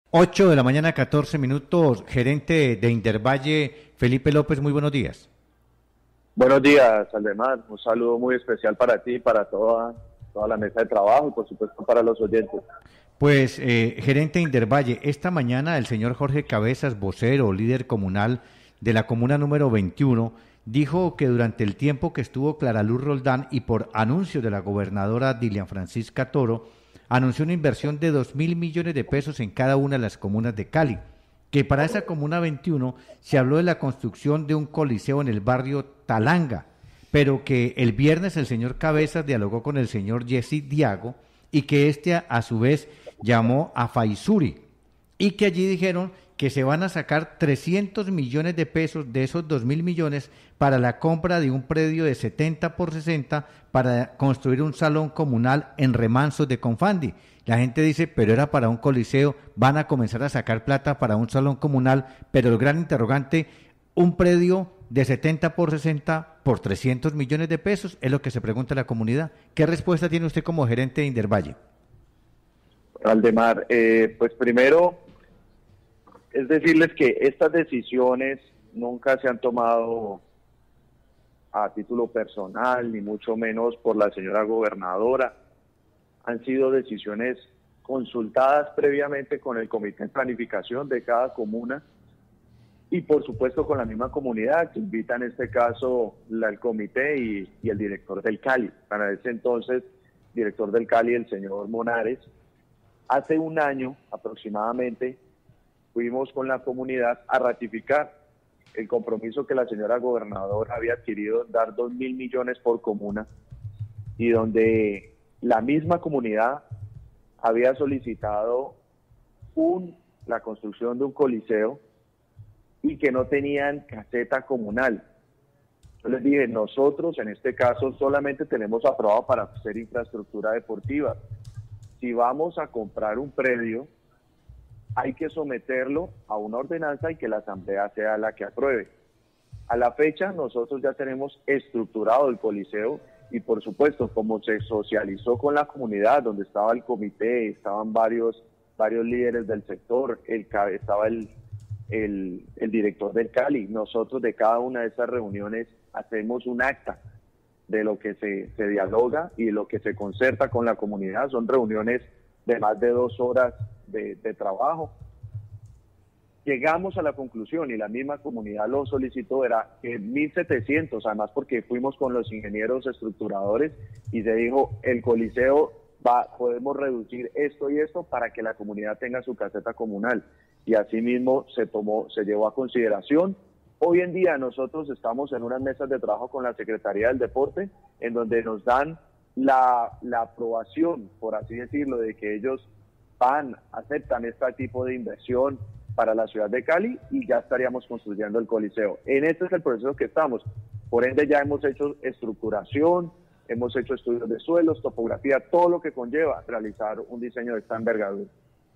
8 de la mañana, 14 minutos. Gerente de Indervalle, Felipe López, muy buenos días. Buenos días, Aldemar. Un saludo muy especial para ti, para toda la mesa de trabajo y por supuesto para los oyentes. Pues, gerente de Indervalle, esta mañana el señor Jorge Cabezas, vocero, líder comunal de la comuna número 21, dijo que durante el tiempo que estuvo Clara Luz Roldán y por anuncio de la gobernadora Dilian Francisca Toro, anunció una inversión de 2.000 millones de pesos en cada una de las comunas de Cali, que para esa comuna 21 se habló de la construcción de un coliseo en el barrio Talanga, pero que el viernes el señor Cabezas dialogó con el señor Jesse Diago y que este a su vez llamó a Faisuri y que allí dijeron que se van a sacar 300 millones de pesos de esos 2.000 millones para la compra de un predio de 70 por 60 para construir un salón comunal en Remansos de Confandi. La gente dice, pero era para un coliseo, van a comenzar a sacar plata para un salón comunal, pero el gran interrogante, un predio de 70 por 60 por 300 millones de pesos, es lo que se pregunta la comunidad. ¿Qué respuesta tiene usted como gerente de Indervalle? Aldemar, pues primero es decirles que estas decisiones nunca se han tomado a título personal, ni mucho menos por la señora gobernadora. Han sido decisiones consultadas previamente con el comité de planificación de cada comuna y por supuesto con la misma comunidad que invita en este caso el comité y el director del Cali. Para ese entonces, director del Cali, el señor Monares. Hace un año aproximadamente fuimos con la comunidad a ratificar el compromiso que la señora gobernadora había adquirido, dar 2.000 millones por comuna, y donde la misma comunidad había solicitado la construcción de un coliseo y que no tenían caseta comunal. Yo les dije, nosotros en este caso solamente tenemos aprobado para hacer infraestructura deportiva. Si vamos a comprar un predio, hay que someterlo a una ordenanza y que la asamblea sea la que apruebe. A la fecha nosotros ya tenemos estructurado el coliseo y por supuesto como se socializó con la comunidad, donde estaba el comité, estaban varios líderes del sector, estaba el director del Cali. Nosotros de cada una de esas reuniones hacemos un acta de lo que se dialoga y de lo que se concerta con la comunidad. Son reuniones de más de 2 horas de trabajo. Llegamos a la conclusión, y la misma comunidad lo solicitó, era que 1.700, además porque fuimos con los ingenieros estructuradores y se dijo, el coliseo podemos reducir esto y esto para que la comunidad tenga su caseta comunal. Y así mismo se llevó a consideración. Hoy en día nosotros estamos en unas mesas de trabajo con la Secretaría del Deporte, en donde nos dan la aprobación, por así decirlo, de que ellos aceptan este tipo de inversión para la ciudad de Cali y ya estaríamos construyendo el coliseo. En este es el proceso que estamos. Por ende ya hemos hecho estructuración, hemos hecho estudios de suelos, topografía, todo lo que conlleva realizar un diseño de esta envergadura.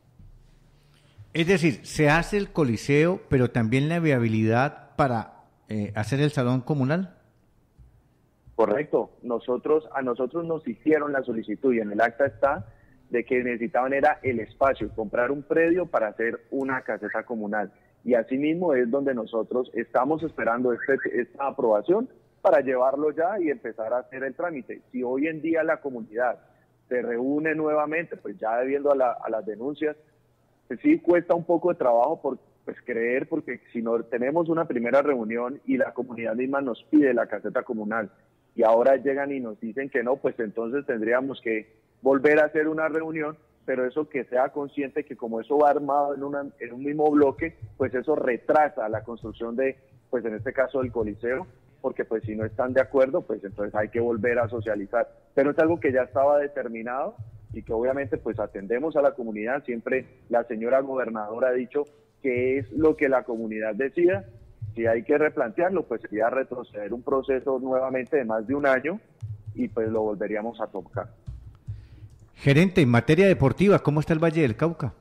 Es decir, se hace el coliseo, pero también la viabilidad para hacer el salón comunal. Correcto. A nosotros nos hicieron la solicitud y en el acta está de que necesitaban era el espacio, comprar un predio para hacer una caseta comunal. Y asimismo es donde nosotros estamos esperando esta aprobación para llevarlo ya y empezar a hacer el trámite. Si hoy en día la comunidad se reúne nuevamente, pues ya debiendo a las denuncias, pues sí cuesta un poco de trabajo creer, porque si no tenemos una primera reunión y la comunidad misma nos pide la caseta comunal y ahora llegan y nos dicen que no, pues entonces tendríamos que volver a hacer una reunión, pero eso que sea consciente que como eso va armado en un mismo bloque, pues eso retrasa la construcción pues en este caso del coliseo, porque pues si no están de acuerdo, pues entonces hay que volver a socializar. Pero es algo que ya estaba determinado y que obviamente pues atendemos a la comunidad. Siempre la señora gobernadora ha dicho que es lo que la comunidad decida. Si hay que replantearlo, pues sería retroceder un proceso nuevamente de más de un año y pues lo volveríamos a tocar. Gerente, en materia deportiva, ¿cómo está el Valle del Cauca?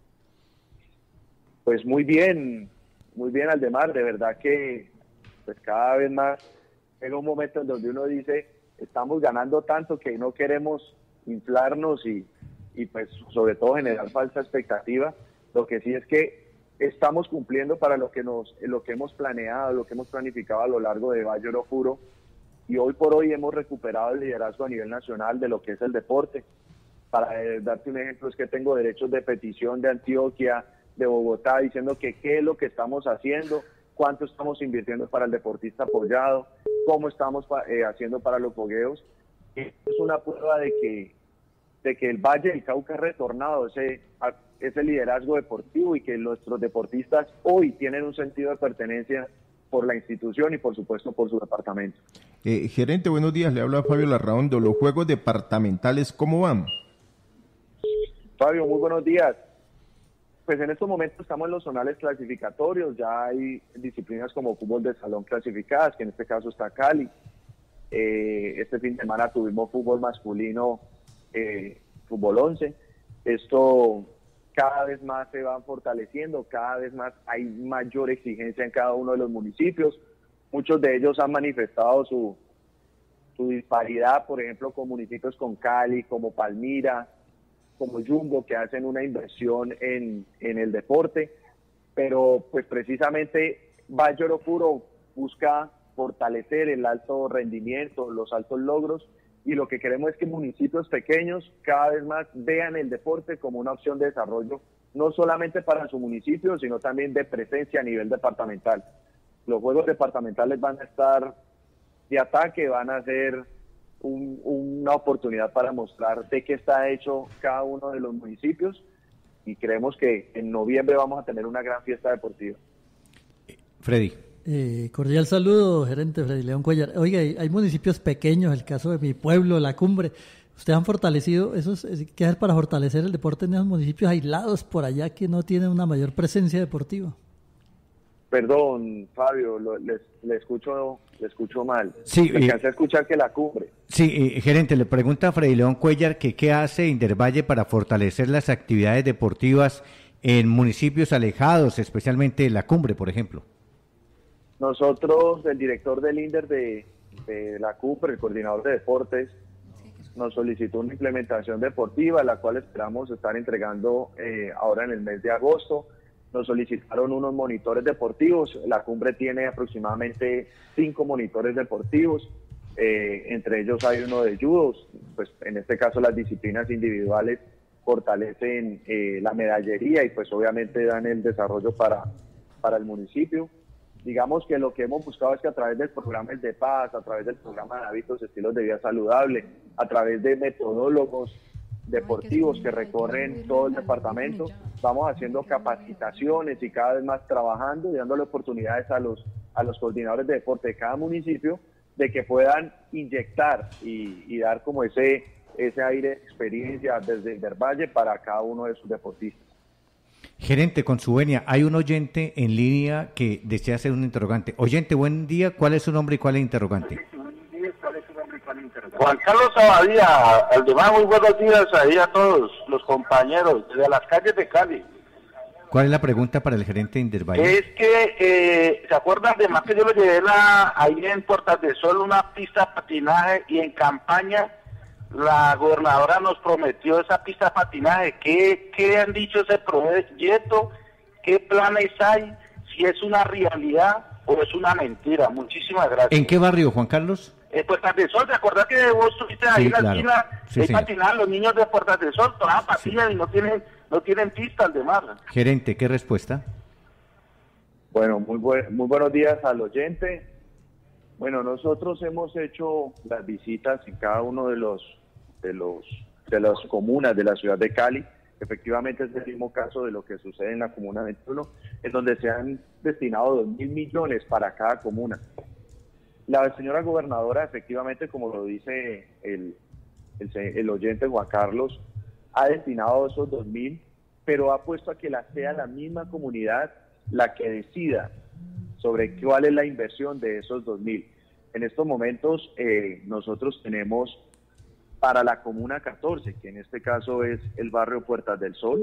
Pues muy bien, Aldemar, de verdad que pues cada vez más llega un momento en donde uno dice, estamos ganando tanto que no queremos inflarnos y pues sobre todo generar falsa expectativa, Lo que sí es que estamos cumpliendo para lo que hemos planeado, lo que hemos planificado a lo largo de Valle Oro Puro, y hoy por hoy hemos recuperado el liderazgo a nivel nacional de lo que es el deporte. Para darte un ejemplo, es que tengo derechos de petición de Antioquia, de Bogotá, diciendo que qué es lo que estamos haciendo, cuánto estamos invirtiendo para el deportista apoyado, cómo estamos haciendo para los fogueos. Esto es una prueba de que el Valle del Cauca ha retornado ese liderazgo deportivo y que nuestros deportistas hoy tienen un sentido de pertenencia por la institución y por supuesto por su departamento. Gerente, buenos días, le habla Fabio Larraondo. ¿Los juegos departamentales cómo van? Fabio, muy buenos días. Pues en estos momentos estamos en los zonales clasificatorios, ya hay disciplinas como fútbol de salón clasificadas, que en este caso está Cali. Este fin de semana tuvimos fútbol masculino, fútbol 11. Esto cada vez más se va fortaleciendo, cada vez más hay mayor exigencia en cada uno de los municipios. Muchos de ellos han manifestado su disparidad, por ejemplo, con municipios con Cali, como Palmira, como Jumbo, que hacen una inversión en el deporte, pero pues precisamente Valle Oro Puro busca fortalecer el alto rendimiento, los altos logros, y lo que queremos es que municipios pequeños cada vez más vean el deporte como una opción de desarrollo, no solamente para su municipio, sino también de presencia a nivel departamental. Los juegos departamentales van a estar de ataque, van a ser una oportunidad para mostrar de qué está hecho cada uno de los municipios, y creemos que en noviembre vamos a tener una gran fiesta deportiva. Freddy. Cordial saludo, gerente Freddy León Cuellar. Oiga, hay municipios pequeños, el caso de mi pueblo, La Cumbre. ¿Ustedes han fortalecido esos? ¿Qué hacer para fortalecer el deporte en esos municipios aislados por allá que no tienen una mayor presencia deportiva? Perdón, Fabio, le escucho mal. Sí, Me alcancé a escuchar que La Cumbre. Sí, gerente, le pregunta a Freddy León Cuellar que qué hace Indervalle para fortalecer las actividades deportivas en municipios alejados, especialmente La Cumbre, por ejemplo. Nosotros, el director del INDER de La Cumbre, el coordinador de deportes, nos solicitó una implementación deportiva, la cual esperamos estar entregando ahora en el mes de agosto. Nos solicitaron unos monitores deportivos. La Cumbre tiene aproximadamente 5 monitores deportivos. Entre ellos hay uno de judo. Pues en este caso las disciplinas individuales fortalecen la medallería y pues obviamente dan el desarrollo para el municipio. Digamos que lo que hemos buscado es que a través del programa El de Paz, a través del programa de hábitos, estilos de vida saludable, a través de metodólogos deportivos que recorren todo el departamento, vamos haciendo capacitaciones y cada vez más trabajando y dándole oportunidades a los coordinadores de deporte de cada municipio de que puedan inyectar y dar como ese aire de experiencia desde Indervalle para cada uno de sus deportistas. Gerente, con su venia, hay un oyente en línea que desea hacer un interrogante. Oyente, buen día, ¿cuál es su nombre y cuál es el interrogante? Juan Carlos Abadía, Aldemar, muy buenos días ahí a todos los compañeros de las calles de Cali. ¿Cuál es la pregunta para el gerente de Indervalle? Es que, ¿se acuerdan de más que yo lo llevé ahí en Puertas del Sol, una pista de patinaje, y en campaña la gobernadora nos prometió esa pista de patinaje? ¿Qué han dicho ese proyecto? ¿Qué planes hay? Si es una realidad o es una mentira. Muchísimas gracias. ¿En qué barrio, Juan Carlos? Puertas del Sol, ¿te acordás que vos estuviste ahí en la esquina? Sí, patinaban los niños de Puertas del Sol, todas patinan y no tienen pista al demás. Gerente, ¿qué respuesta? Bueno, muy buenos días al oyente. Bueno, nosotros hemos hecho las visitas en cada uno de las comunas de la ciudad de Cali. Efectivamente es el mismo caso de lo que sucede en la Comuna 21, en donde se han destinado 2.000 millones para cada comuna. La señora gobernadora, efectivamente, como lo dice el oyente Juan Carlos, ha destinado esos 2.000, pero ha puesto a que sea la misma comunidad la que decida sobre cuál es la inversión de esos 2.000. En estos momentos nosotros tenemos para la Comuna 14, que en este caso es el barrio Puertas del Sol,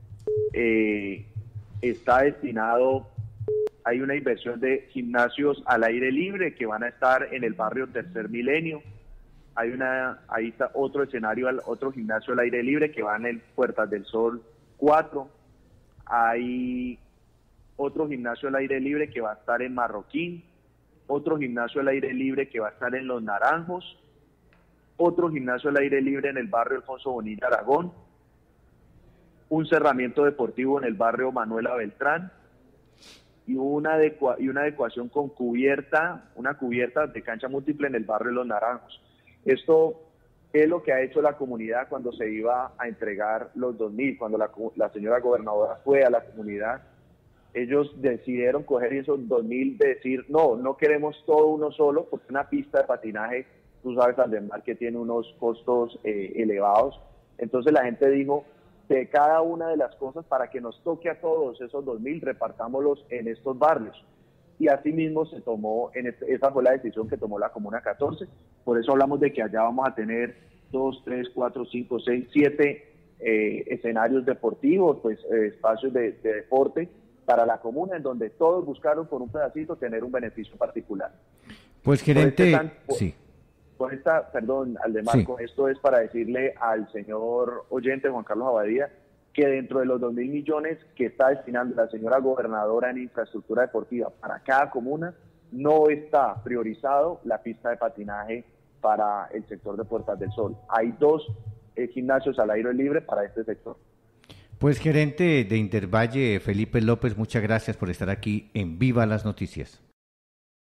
está destinado. Hay una inversión de gimnasios al aire libre que van a estar en el barrio Tercer Milenio. Ahí está otro escenario, otro gimnasio al aire libre que va en el Puertas del Sol 4. hay otro gimnasio al aire libre que va a estar en Marroquín, otro gimnasio al aire libre que va a estar en Los Naranjos, otro gimnasio al aire libre en el barrio Alfonso Bonilla Aragón, un cerramiento deportivo en el barrio Manuela Beltrán y una adecuación con una cubierta de cancha múltiple en el barrio Los Naranjos. Esto es lo que ha hecho la comunidad cuando se iba a entregar los 2.000, cuando la señora gobernadora fue a la comunidad. Ellos decidieron coger esos 2.000, decir, no queremos todo uno solo, porque una pista de patinaje, tú sabes, Aldemar, que tiene unos costos elevados. Entonces la gente dijo, de cada una de las cosas, para que nos toque a todos esos 2.000, repartámoslos en estos barrios. Y así mismo se tomó, esa fue la decisión que tomó la Comuna 14. Por eso hablamos de que allá vamos a tener 2, 3, 4, 5, 6, 7 escenarios deportivos, pues espacios de deporte para la comuna, en donde todos buscaron por un pedacito tener un beneficio particular. Pues gerente, perdón, Aldemar, con esto es para decirle al señor oyente Juan Carlos Abadía que dentro de los 2.000 millones que está destinando la señora gobernadora en infraestructura deportiva para cada comuna, no está priorizado la pista de patinaje para el sector de Puertas del Sol. Hay 2 gimnasios al aire libre para este sector. Pues gerente de Indervalle, Felipe López, muchas gracias por estar aquí en Viva las Noticias.